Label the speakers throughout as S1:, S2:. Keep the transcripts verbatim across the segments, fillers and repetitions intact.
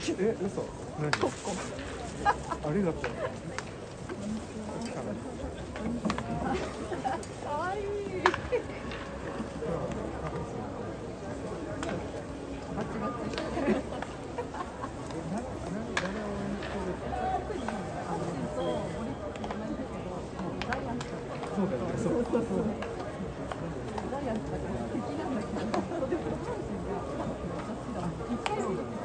S1: え、嘘。何？コッコ。ありがとう。
S2: かわいい。バチバチ。
S1: そうだよね。そうそうそう。
S2: ジャイアンツだから敵なんだけど、でも阪神がめっちゃ好きだもん。一回も見てない。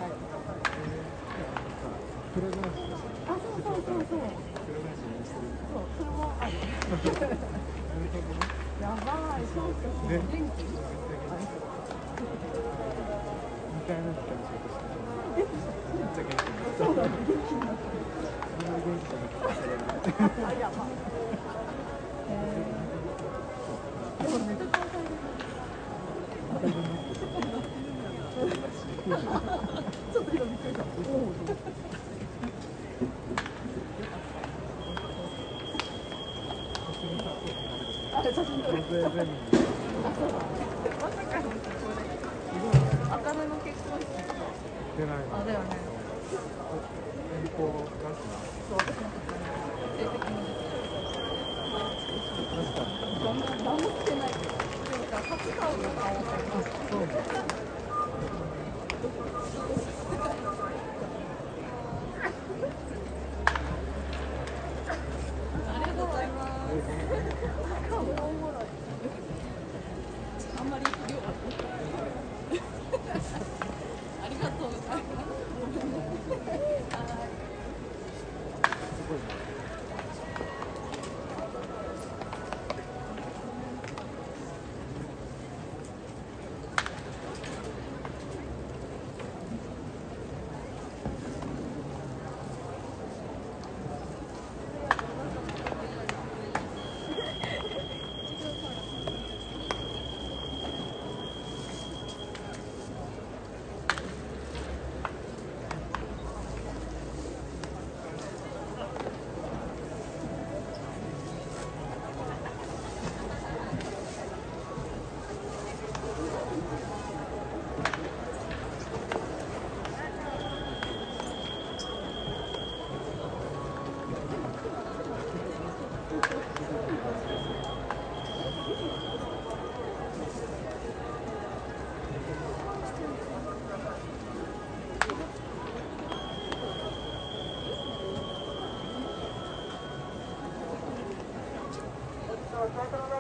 S1: プロ雀士。
S2: あ、そうそうそうそう。
S1: プロ雀士にしてる。
S2: そう、それもある。やばい、そうそうそう。元気？み
S1: たいなの感じでした。めっちゃ元気。
S2: そうだね、元気になった。
S1: みんな元気じゃなくて。
S2: あ、やばい。へえ。でもめっちゃ関西弁。ちょっと今びっくりした。おお。あ、写真撮る。あ、そうだ。まさかのこれ。赤目の結婚式。
S1: 出ない。
S2: あ、だよね。
S1: 遠方だしな。
S2: そう、私の時は成績も出て
S1: 確かに。
S2: 何も何もしてない。でもさ、初顔とかをさ、
S1: そうね。
S2: ありがとうございます。顔おもろい。あんまり量はありがとうございます。
S1: すごいね。
S3: Thank you.